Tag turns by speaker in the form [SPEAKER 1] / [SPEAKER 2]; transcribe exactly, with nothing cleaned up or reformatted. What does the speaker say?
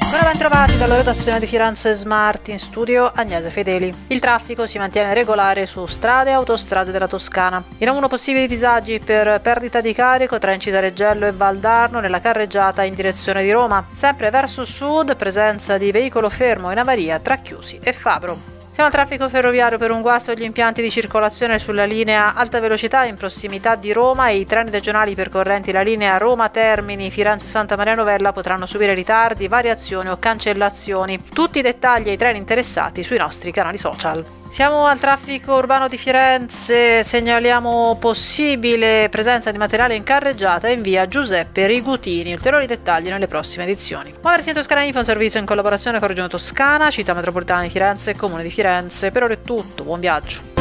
[SPEAKER 1] Buona ben trovati dalla redazione di Firenze Smart, in studio Agnese Fedeli. Il traffico si mantiene regolare su strade e autostrade della Toscana. In uno possibili disagi per perdita di carico tra Incitareggello e Valdarno nella carreggiata in direzione di Roma. Sempre verso sud, presenza di veicolo fermo in avaria tra Chiusi e Fabro. Siamo al traffico ferroviario per un guasto agli impianti di circolazione sulla linea alta velocità in prossimità di Roma e i treni regionali percorrenti la linea Roma Termini Firenze-Santa Maria Novella potranno subire ritardi, variazioni o cancellazioni. Tutti i dettagli ai treni interessati sui nostri canali social. Siamo al traffico urbano di Firenze, segnaliamo possibile presenza di materiale in carreggiata in via Giuseppe Rigutini. Ulteriori dettagli nelle prossime edizioni. Muoversi in Toscana Info, un servizio in collaborazione con Regione Toscana, Città Metropolitana di Firenze e Comune di Firenze. Per ora è tutto, buon viaggio.